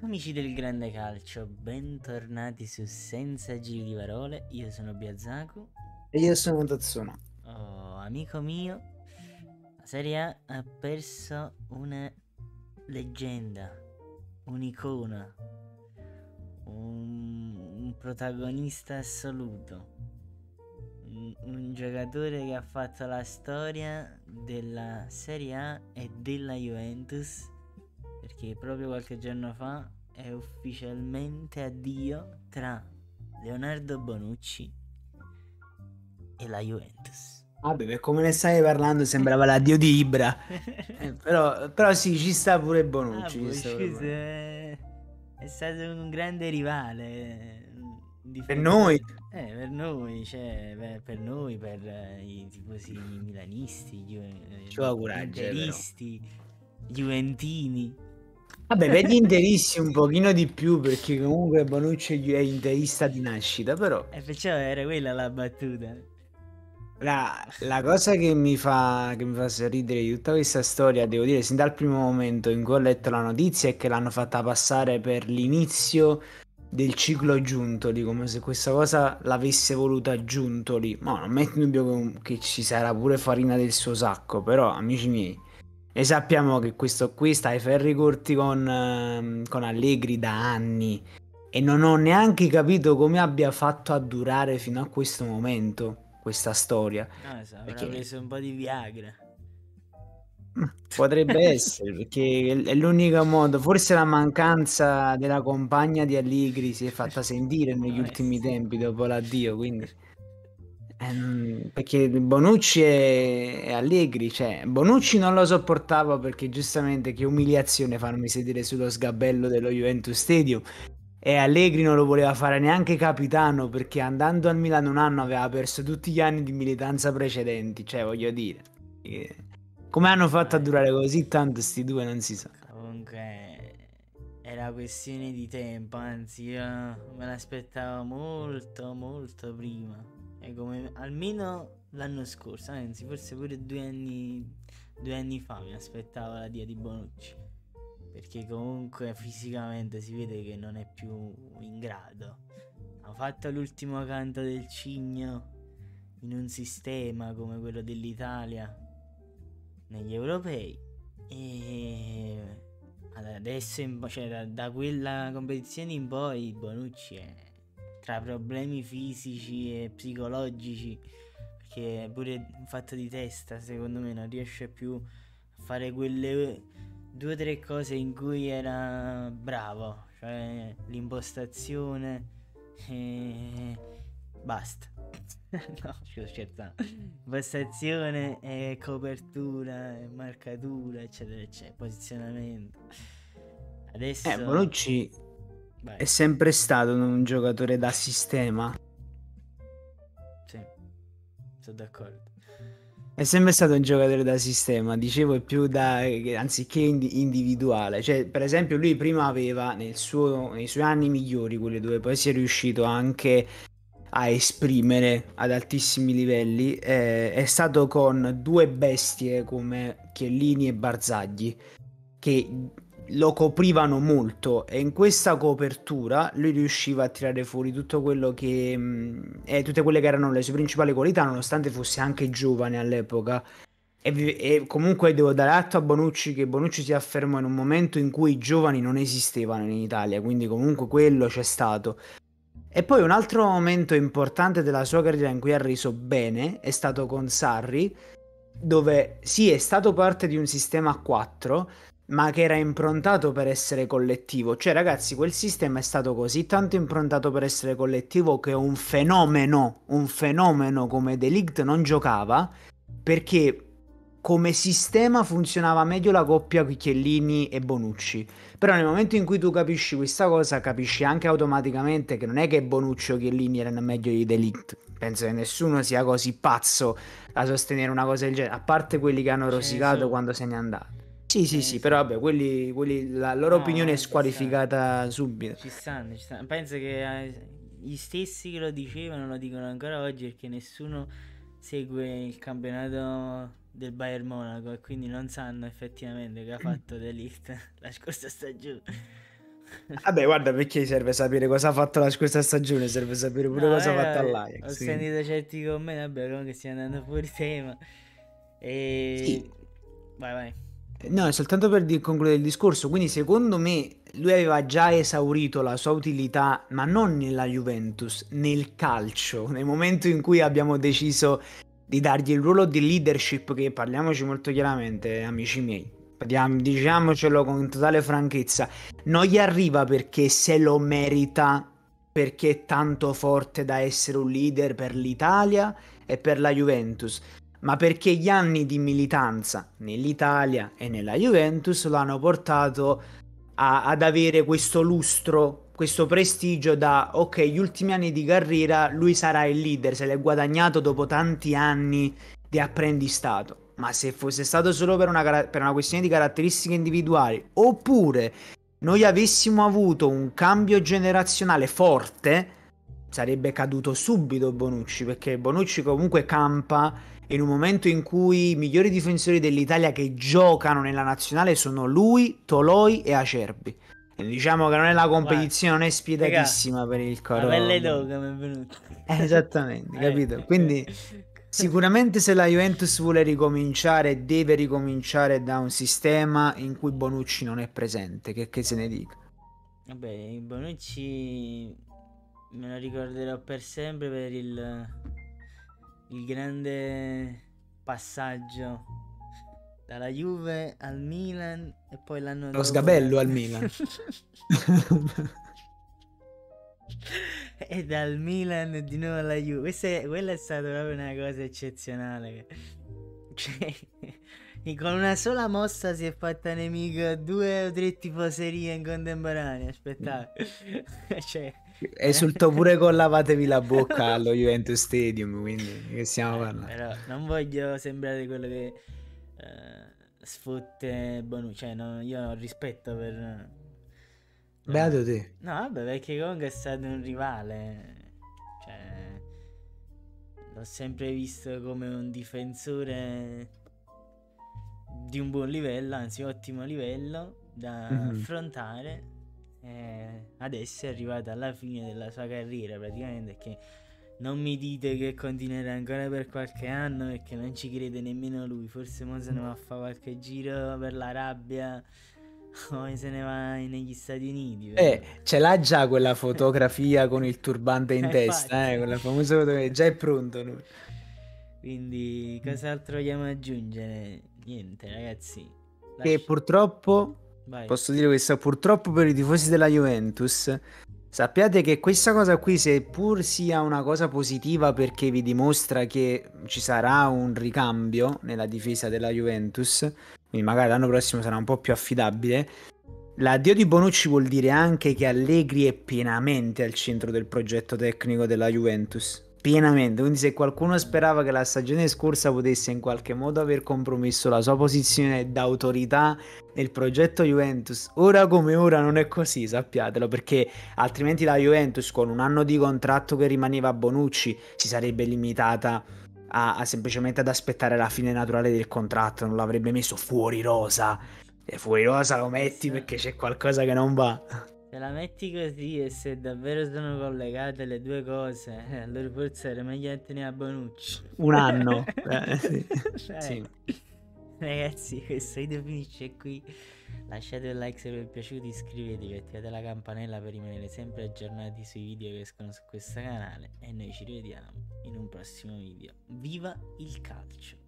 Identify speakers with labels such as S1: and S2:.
S1: Amici del grande calcio, bentornati su Senza Giri di Parole. Io sono Biazzaku.
S2: E io sono Tatsuno.
S1: Oh, amico mio, la Serie A ha perso una leggenda, un'icona, un protagonista assoluto, un giocatore che ha fatto la storia della Serie A e della Juventus, perché proprio qualche giorno fa è ufficialmente addio tra Leonardo Bonucci e la Juventus.
S2: Vabbè, per come ne stai parlando sembrava l'addio di Ibra. Però sì, ci sta pure
S1: Ah,
S2: Bonucci.
S1: boh,
S2: Ci sta pure
S1: scusa,
S2: Bonucci.
S1: è stato un grande rivale, un
S2: Per noi,
S1: difensore, per noi, cioè, per noi, per i tifosi milanisti,
S2: ci vuole coraggio, però.
S1: interisti, juventini.
S2: Vabbè, per gli interisti un pochino di più, perché comunque Bonucci è interista di nascita, però.
S1: E perciò era quella la battuta.
S2: La cosa che mi fa sorridere di tutta questa storia, devo dire, sin dal primo momento in cui ho letto la notizia, è che l'hanno fatta passare per l'inizio del ciclo Giuntoli, come se questa cosa l'avesse voluta Giuntoli. Ma non metto in dubbio che ci sarà pure farina del suo sacco, però, amici miei, e sappiamo che questo qui sta ai ferri corti con Allegri da anni e non ho neanche capito come abbia fatto a durare fino a questo momento questa storia.
S1: Non lo so, avrà
S2: Perché
S1: preso un po' di Viagra.
S2: potrebbe essere, perché è l'unico modo. Forse la mancanza della compagna di Allegri si è fatta sentire negli
S1: Può
S2: ultimi
S1: essere.
S2: tempi dopo l'addio, quindi. Perché Bonucci e Allegri, cioè Bonucci non lo sopportavo perché giustamente che umiliazione farmi sedere sullo sgabello dello Juventus Stadium. E Allegri non lo voleva fare neanche capitano perché andando al Milan un anno aveva perso tutti gli anni di militanza precedenti, cioè voglio dire, eh, come hanno fatto a
S1: Vai.
S2: durare così tanto sti due non si sa.
S1: Comunque era questione di tempo, anzi io me l'aspettavo molto molto prima. E come almeno l'anno scorso, anzi forse pure 2 anni fa mi aspettavo la dia di Bonucci. Perché comunque fisicamente si vede che non è più in grado. Ha fatto l'ultimo canto del cigno in un sistema come quello dell'Italia negli europei e adesso cioè, da quella competizione in poi Bonucci è tra problemi fisici e psicologici, perché pure un fatto di testa secondo me non riesce più a fare quelle 2 o 3 cose in cui era bravo, cioè l'impostazione e basta. No, sto scherzando. Impostazione e copertura e marcatura, eccetera, eccetera, posizionamento. Adesso
S2: Bonucci è
S1: vai.
S2: sempre stato un giocatore da sistema.
S1: Sì, sono d'accordo.
S2: È sempre stato un giocatore da sistema, dicevo, è più anziché individuale. Cioè, per esempio, lui prima aveva nei suoi anni migliori, quelli dove poi si è riuscito anche a esprimere ad altissimi livelli, è stato con due bestie come Chiellini e Barzagli, che lo coprivano molto e in questa copertura lui riusciva a tirare fuori tutto quello che e tutte quelle che erano le sue principali qualità, nonostante fosse anche giovane all'epoca. E comunque devo dare atto a Bonucci che Bonucci si affermò in un momento in cui i giovani non esistevano in Italia, quindi comunque quello c'è stato. E poi un altro momento importante della sua carriera in cui ha reso bene è stato con Sarri, dove sì, è stato parte di un sistema a 4, ma che era improntato per essere collettivo. Cioè, ragazzi, quel sistema è stato così tanto improntato per essere collettivo che un fenomeno come De Ligt non giocava perché come sistema funzionava meglio la coppia Chiellini e Bonucci. Però nel momento in cui tu capisci questa cosa, capisci anche automaticamente che non è che Bonucci o Chiellini erano meglio di De Ligt. Penso che nessuno sia così pazzo da sostenere una cosa del genere, a parte quelli che hanno
S1: Ce ne
S2: rosicato
S1: sono,
S2: quando se n'è andato. Sì,
S1: ce
S2: sì,
S1: ne
S2: sì, però
S1: sono.
S2: vabbè, la loro opinione è
S1: No, ci stanno.
S2: squalificata subito.
S1: Ci stanno, ci stanno. Penso che gli stessi che lo dicevano lo dicono ancora oggi perché nessuno segue il campionato del Bayern Monaco e quindi non sanno effettivamente che ha fatto De Ligt la scorsa stagione.
S2: Vabbè, guarda, perché serve sapere cosa ha fatto la scorsa stagione, serve sapere pure
S1: No,
S2: cosa ha fatto
S1: ho
S2: all'Ajax. Quindi.
S1: sentito certi commenti, vabbè, comunque stiamo andando fuori tema. E...
S2: Sì,
S1: Vai, vai.
S2: no, è soltanto per concludere il discorso. Quindi, secondo me, lui aveva già esaurito la sua utilità, ma non nella Juventus, nel calcio. Nel momento in cui abbiamo deciso di dargli il ruolo di leadership, che parliamoci molto chiaramente, amici miei, diciamocelo con totale franchezza, non gli arriva perché se lo merita, perché è tanto forte da essere un leader per l'Italia e per la Juventus, ma perché gli anni di militanza nell'Italia e nella Juventus lo hanno portato ad avere questo lustro, questo prestigio da ok, gli ultimi anni di carriera lui sarà il leader, se l'è guadagnato dopo tanti anni di apprendistato. Ma se fosse stato solo per una questione di caratteristiche individuali, oppure noi avessimo avuto un cambio generazionale forte, sarebbe caduto subito Bonucci, perché Bonucci comunque campa in un momento in cui i migliori difensori dell'Italia che giocano nella nazionale sono lui, Toloi e Acerbi. E diciamo che non è la
S1: Guarda,
S2: competizione, non è
S1: raga,
S2: spietatissima per il
S1: la
S2: coro
S1: pelle d'oca
S2: Bonucci.
S1: mi è venuta.
S2: Esattamente, capito? Quindi
S1: Eh.
S2: sicuramente se la Juventus vuole ricominciare, deve ricominciare da un sistema in cui Bonucci non è presente, che se ne dica.
S1: Vabbè, il Bonucci me lo ricorderò per sempre per il grande passaggio dalla Juve al Milan e poi l'anno
S2: Lo
S1: dopo
S2: sgabello al Milan.
S1: e dal Milan di nuovo alla Juve. Quella è stata proprio una cosa eccezionale. Cioè, e con una sola mossa si è fatta nemico 2 o 3 tifoserie in contemporanea. Aspettate, cioè,
S2: Esultò pure con lavatevi la bocca allo Juventus Stadium, quindi che stiamo parlando?
S1: però non voglio sembrare quello che sfotte Bonucci. Cioè, no, io ho rispetto per.
S2: Beato
S1: No,
S2: te.
S1: no, vabbè, perché comunque è stato un rivale. Cioè, l'ho sempre visto come un difensore di un buon livello, anzi ottimo livello da
S2: Mhm.
S1: affrontare. Adesso è arrivato alla fine della sua carriera praticamente, che non mi dite che continuerà ancora per qualche anno perché non ci crede nemmeno lui. Forse mo se ne va a fare qualche giro per l'Arabia o se ne va negli Stati Uniti, però.
S2: Ce l'ha già quella fotografia con il turbante in testa,
S1: Infatti.
S2: quella famosa fotografia, già è pronto lui.
S1: Quindi, cos'altro vogliamo aggiungere? Niente, ragazzi.
S2: Che
S1: Lascia...
S2: purtroppo,
S1: Vai.
S2: posso dire questo, purtroppo per i tifosi della Juventus, sappiate che questa cosa qui, seppur sia una cosa positiva perché vi dimostra che ci sarà un ricambio nella difesa della Juventus, quindi magari l'anno prossimo sarà un po' più affidabile, l'addio di Bonucci vuol dire anche che Allegri è pienamente al centro del progetto tecnico della Juventus. Pienamente, quindi se qualcuno sperava che la stagione scorsa potesse in qualche modo aver compromesso la sua posizione d'autorità nel progetto Juventus, ora come ora non è così, sappiatelo, perché altrimenti la Juventus con un anno di contratto che rimaneva a Bonucci si sarebbe limitata a semplicemente ad aspettare la fine naturale del contratto, non l'avrebbe messo fuori rosa. E fuori rosa lo metti
S1: Adesso,
S2: perché c'è qualcosa che non va.
S1: se la metti così e se davvero sono collegate le due cose, allora forse era meglio tenere a Bonucci.
S2: Un anno. Sì.
S1: Dai.
S2: Sì.
S1: Ragazzi, questo video finisce qui. Lasciate un like se vi è piaciuto, iscrivetevi, attivate la campanella per rimanere sempre aggiornati sui video che escono su questo canale e noi ci rivediamo in un prossimo video. Viva il calcio!